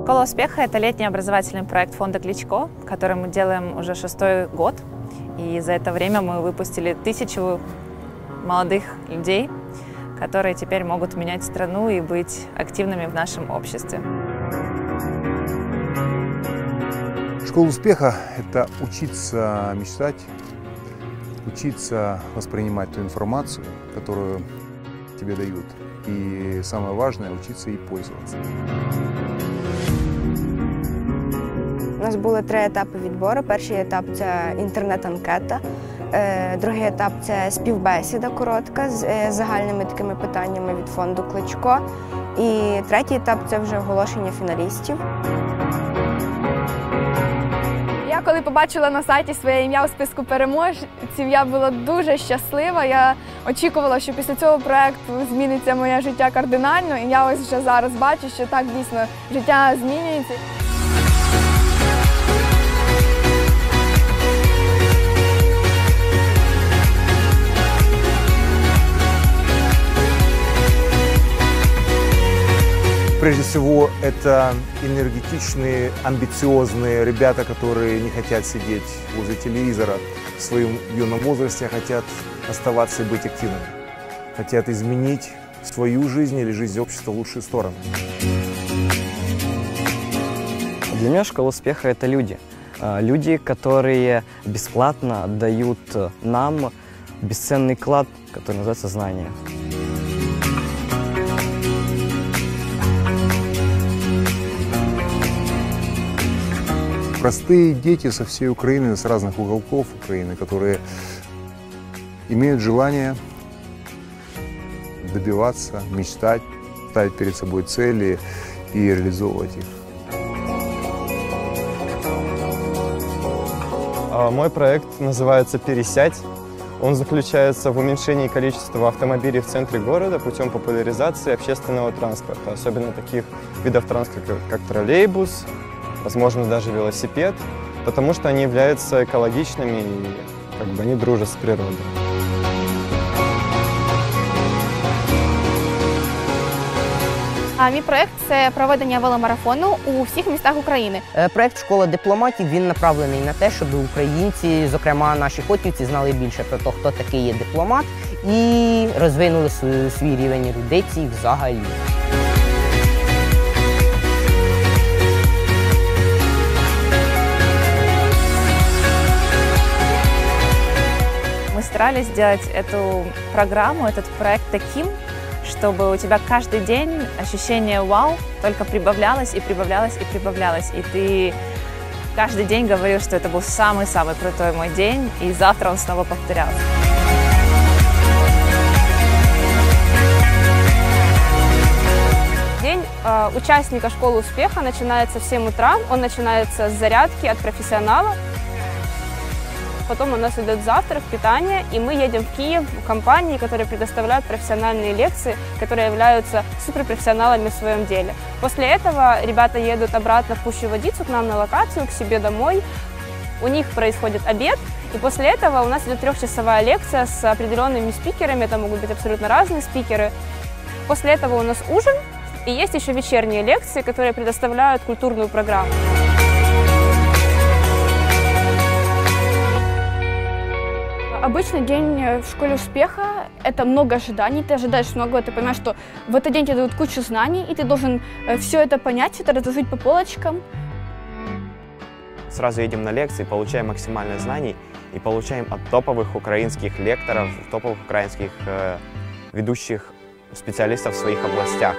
Школа успеха – это летний образовательный проект фонда Кличко, который мы делаем уже 6-й год. И за это время мы выпустили 1000 молодых людей, которые теперь могут менять страну и быть активными в нашем обществе. Школа успеха – это учиться мечтать, учиться воспринимать ту информацию, которую тебе дают. И самое важное – учиться ей пользоваться. У нас були 3 етапи відбору. Перший етап – це інтернет-анкета. Другий етап – це співбесіда коротка з загальними такими питаннями від фонду Кличко. І третій етап – це вже оголошення фіналістів. Я коли побачила на сайті своє ім'я у списку переможців, я була дуже щаслива. Я очікувала, що після цього проєкту зміниться моє життя кардинально. І я ось вже зараз бачу, що так дійсно життя змінюється. Прежде всего, это энергетичные, амбициозные ребята, которые не хотят сидеть возле телевизора в своем юном возрасте, а хотят оставаться и быть активными. Хотят изменить свою жизнь или жизнь общества в лучшую сторону. Для меня школа успеха – это люди. Люди, которые бесплатно дают нам бесценный клад, который называется знание. Простые дети со всей Украины, с разных уголков Украины, которые имеют желание добиваться, мечтать, ставить перед собой цели и реализовывать их. Мой проект называется «Пересядь». Он заключается в уменьшении количества автомобилей в центре города путем популяризации общественного транспорта, особенно таких видов транспорта, как троллейбус, возможно, даже велосипед, потому что они являются экологичными и они дружат с природой. Мій проєкт – це проведення веломарафону у всіх містах України. Проєкт «Школа дипломатів» він направлений на те, щоб українці, зокрема наші хотівці, знали більше про те, хто такий є дипломат, і розвинули свій рівень ерудиції взагалі. Мы старались сделать эту программу, этот проект таким, чтобы у тебя каждый день ощущение «вау» только прибавлялось и прибавлялось и прибавлялось. И ты каждый день говорил, что это был самый-самый крутой мой день, и завтра он снова повторялся. День участника школы успеха начинается в 7 утра. Он начинается с зарядки от профессионала. Потом у нас идет завтрак, питание, и мы едем в Киев в компании, которые предоставляют профессиональные лекции, которые являются суперпрофессионалами в своем деле. После этого ребята едут обратно в Пущу Водицу к нам на локацию, к себе домой. У них происходит обед, и после этого у нас идет 3-часовая лекция с определенными спикерами, это могут быть абсолютно разные спикеры. После этого у нас ужин, и есть еще вечерние лекции, которые предоставляют культурную программу. Обычный день в школе успеха – это много ожиданий. Ты ожидаешь много, ты понимаешь, что в этот день тебе дадут кучу знаний, и ты должен все это понять, это разложить по полочкам. Сразу едем на лекции, получаем максимально знаний и получаем от топовых украинских лекторов, топовых украинских ведущих специалистов в своих областях.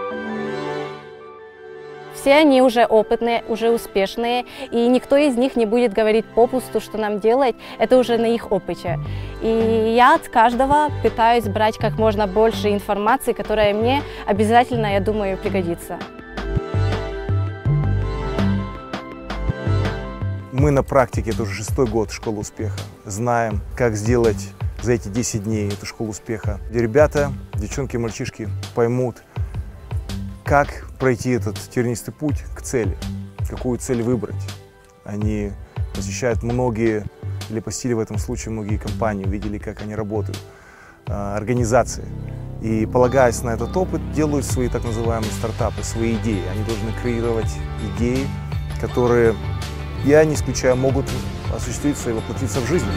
Все они уже опытные, уже успешные, и никто из них не будет говорить попусту, что нам делать, это уже на их опыте. И я от каждого пытаюсь брать как можно больше информации, которая мне обязательно, я думаю, пригодится. Мы на практике, это уже 6-й год школы успеха, знаем, как сделать за эти 10 дней эту школу успеха, где ребята, девчонки и мальчишки поймут, как пройти этот тернистый путь к цели, какую цель выбрать. Они посещают многие, или посетили в этом случае многие компании, увидели, как они работают, организации. И, полагаясь на этот опыт, делают свои так называемые стартапы, свои идеи. Они должны креировать идеи, которые, я не исключаю, могут осуществиться и воплотиться в жизнь.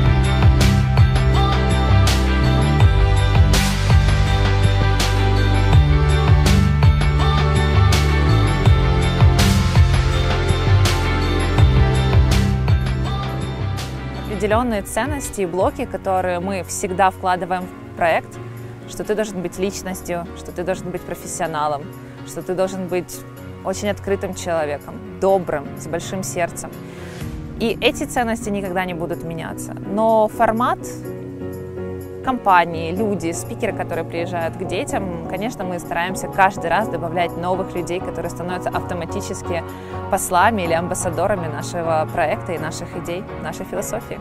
Определенные ценности и блоки, которые мы всегда вкладываем в проект, что ты должен быть личностью, что ты должен быть профессионалом, что ты должен быть очень открытым человеком, добрым, с большим сердцем. И эти ценности никогда не будут меняться. Но формат компании, люди, спикеры, которые приезжают к детям, конечно, мы стараемся каждый раз добавлять новых людей, которые становятся автоматически послами или амбассадорами нашего проекта и наших идей, нашей философии.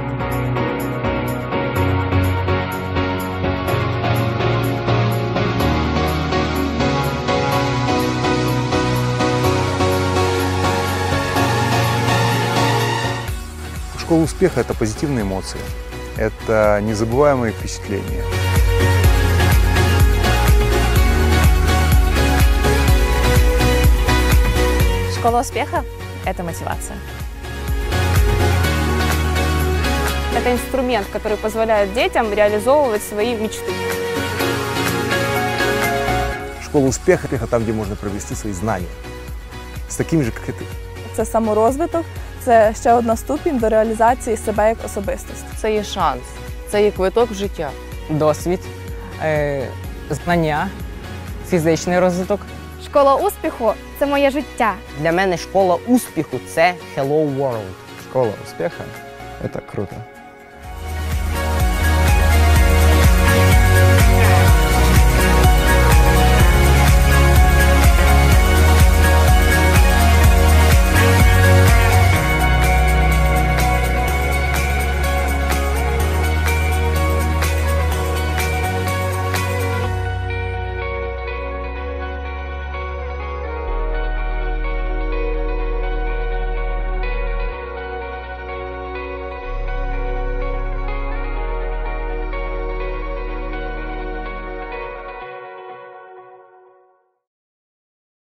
Школа успеха – это позитивные эмоции, это незабываемые впечатления. Школа успеха – это мотивация. Это инструмент, который позволяет детям реализовывать свои мечты. Школа успеха – это там, где можно провести свои знания, с такими же, как и ты. Це саморозвиток, це ще одна ступінь до реалізації себе як особистості. Це є шанс, це є квиток в життя. Досвід, знання, фізичний розвиток. Школа успіху – це моє життя. Для мене школа успіху – це Hello World. Школа успеха – это круто.